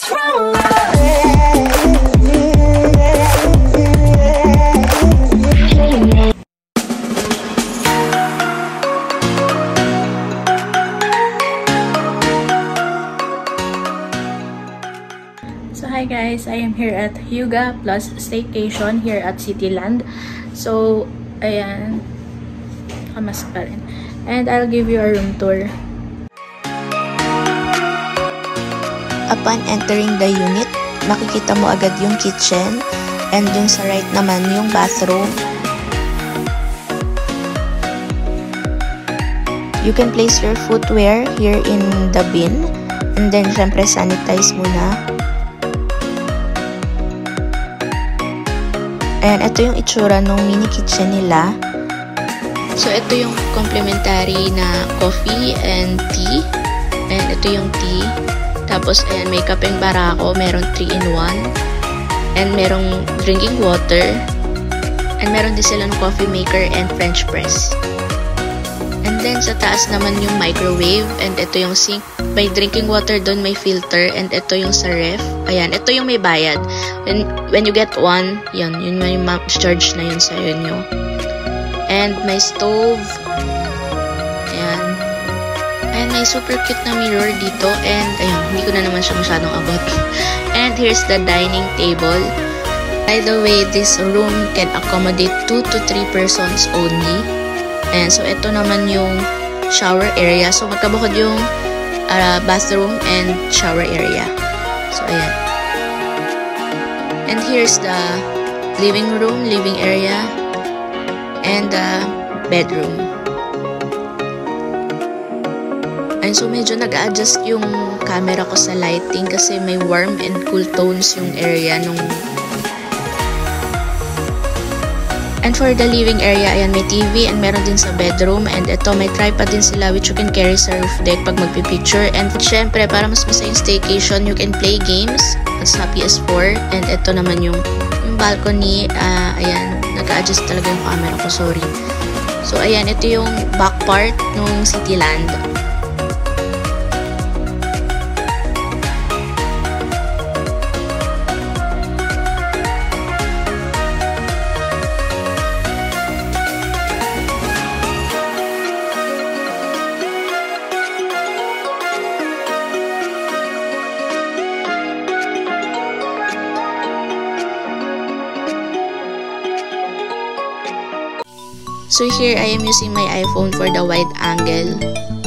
So hi guys, I am here at HyggePlus Staycation here at Cityland. So ayan, kamask pa rin. And I'll give you a room tour. Upon entering the unit, makikita mo agad yung kitchen, and yung sa right naman yung bathroom. You can place your footwear here in the bin, and then syempre sanitize muna. Ayan, ito yung itsura ng mini kitchen nila. So, ito yung complimentary na coffee and tea. Ayan, ito yung tea. Tapos, ayan, may kapeng barako. Meron 3-in-1. And merong drinking water. And meron din silang coffee maker and French press. And then, sa taas naman yung microwave. And ito yung sink. May drinking water doon, may filter. And ito yung sa ref. Ayan, ito yung may bayad. When you get one, yun may charge na yun sa inyo. And my stove. Ayan. And may super cute na mirror dito. And ayan, hindi ko na naman siya masyadong abot. And here's the dining table. By the way, this room can accommodate 2 to 3 persons only. And so, ito naman yung shower area. So, magkabukod yung bathroom and shower area. So, ayan. And here's the living room, living area, and the bedroom. And so, medyo nag-adjust yung camera ko sa lighting kasi may warm and cool tones yung area nung. And for the living area, ayan, may TV and meron din sa bedroom. And ito, may tripod din sila which you can carry sa roof deck pag magpipicture. And syempre, para mas masaya yung staycation, you can play games sa PS4. And ito naman yung balcony. Ayan, nag-adjust talaga yung camera ko, sorry. So, ayan, ito yung back part ng Cityland. So here I am using my iPhone for the wide angle.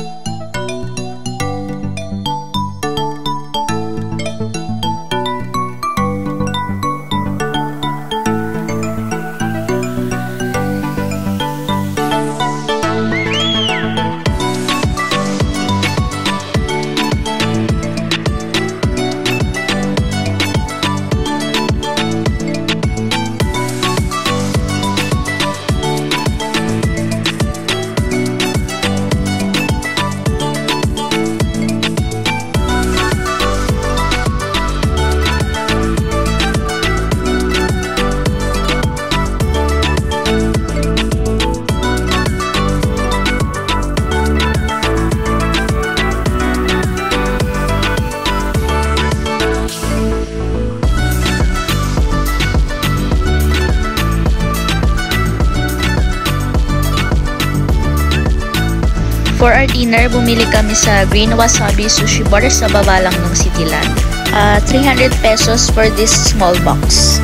For our dinner, bumili kami sa Green Wasabi Sushi Bar sa baba lang ng Cityland. 300 pesos for this small box.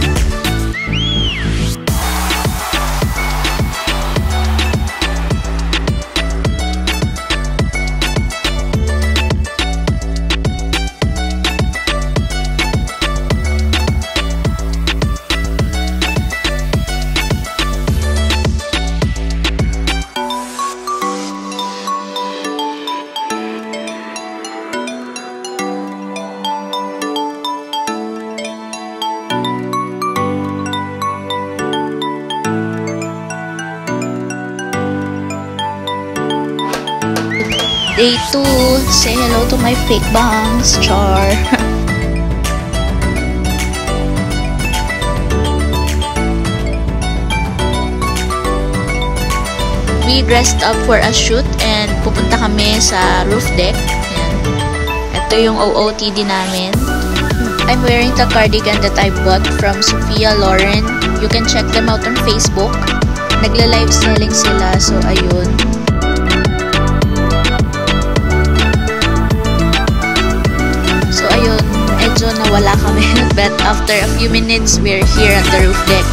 Day 2, say hello to my fake bangs, char. We dressed up for a shoot and pupunta kami sa roof deck. Ayan. Ito yung OOTD namin. I'm wearing the cardigan that I bought from Sophia Loren. You can check them out on Facebook. Nagla-live selling sila, so ayun. So ayun, medyo nawala kami. But after a few minutes, we're here at the roof deck.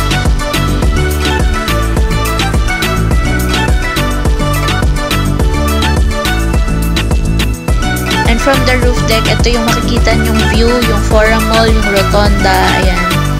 And from the roof deck, ito yung makikita yung view, yung Forum Mall, yung Rotonda, ayan.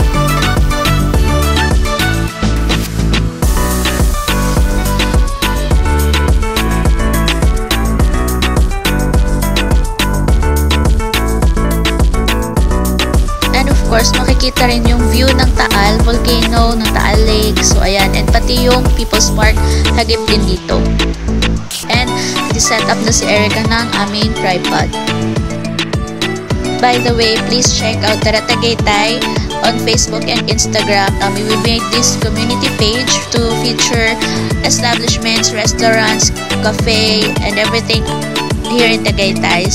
And of course, makikita rin yung view ng Taal Volcano, ng Taal Lake, so ayan. And pati yung People's Park, hagip din dito. And set up na si Erica ng aming tripod. By the way, please check out Tara Tagaytay on Facebook and Instagram. We will make this community page to feature establishments, restaurants, cafe, and everything here in Tagaytay.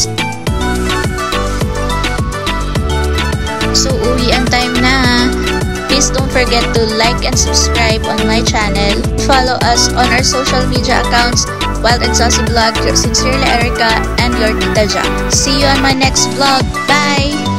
So, uwi ang time na. Please don't forget to like and subscribe on my channel. Follow us on our social media accounts, Wild and Sassy Vlog, your sincerely Erica, and your Tita Jack. See you on my next vlog. Bye!